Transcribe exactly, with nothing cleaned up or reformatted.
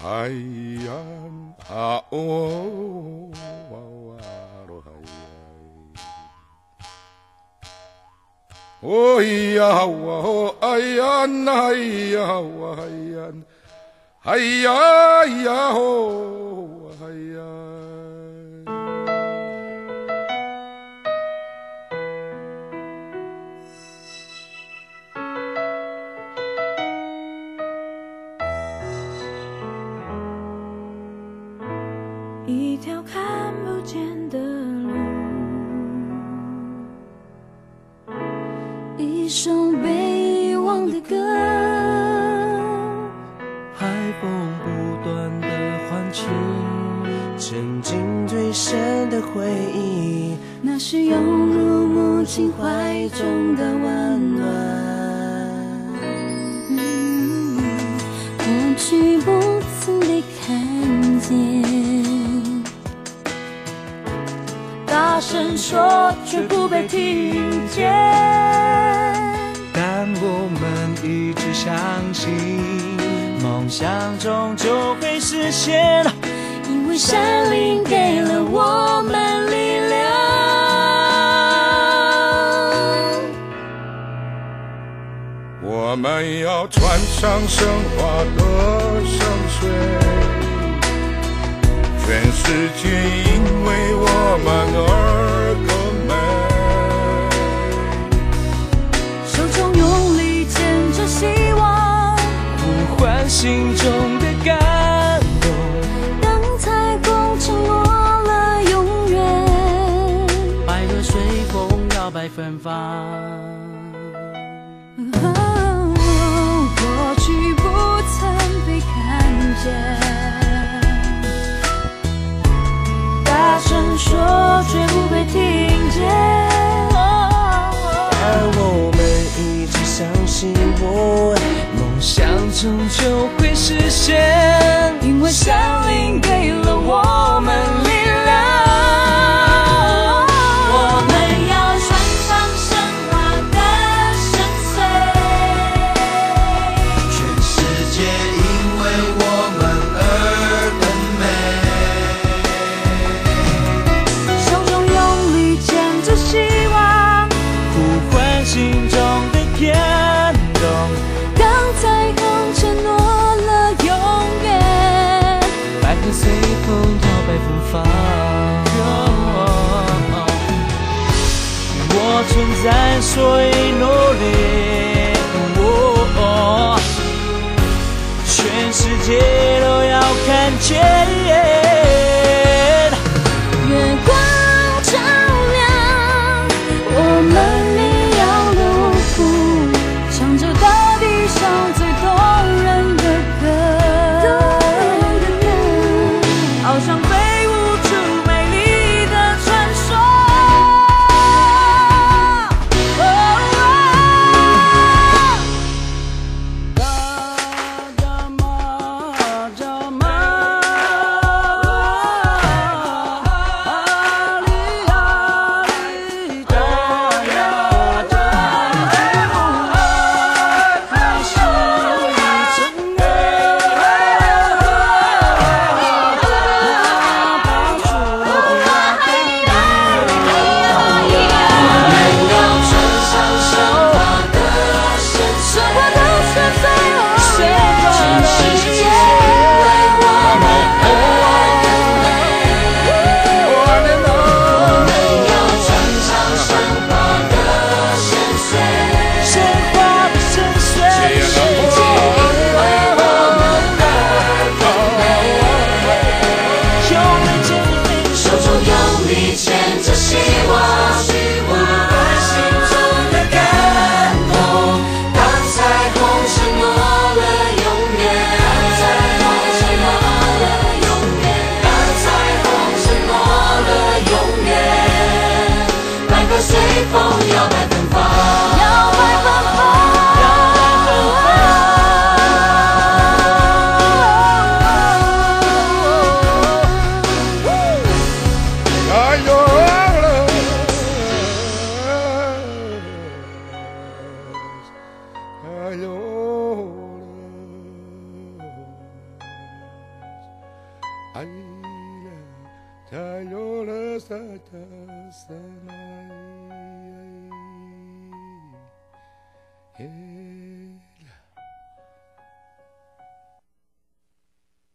海岸啊哦哇哇罗海哦呀哇哦哎呀那呀哇哎呀哎呀呀哦哎呀。 一条看不见的路，一首被遗忘的歌， 海风不断地唤起沉浸最深的回忆， 那是涌入母亲怀中的温暖。嗯，过去不曾被看见，大声说却不被听见， 但我们一直相信梦想终究会实现， 因为山林给了我们力量。 我们要穿上神话的圣水，全世界因为我们而更美， 手中用力牵着希望， 呼唤心中的感动， 当彩虹承诺了永远， 百合随风摇摆芬芳。 哦，过去不曾被看见，大声说却不被听见， 但我们一直相信我梦想终究会实现， 因为山林给了我们力量。我们要穿上神话的深邃， 全世界因为我们而更美， 手中用力牵着希望， 呼唤心中的感动， 当彩虹承诺了永远， 百合随风摇摆芬芳。我存在，所以努力，哦，全世界都要看见。 月光照亮我们离阳的舞步，唱着大地上最动人的歌，好像飞舞出美丽的传说。 爱了，才有了啥的深爱。